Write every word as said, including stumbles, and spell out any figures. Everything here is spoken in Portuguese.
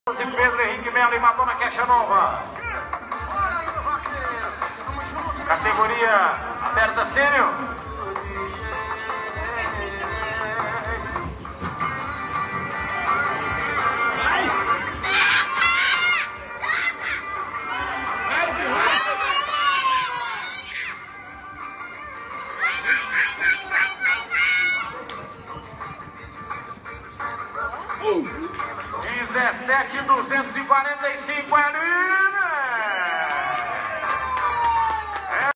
Pedro Henrique Melo e Madonna Queixa Nova. Categoria aberta sênior. dezessete mil duzentos e quarenta e cinco ali.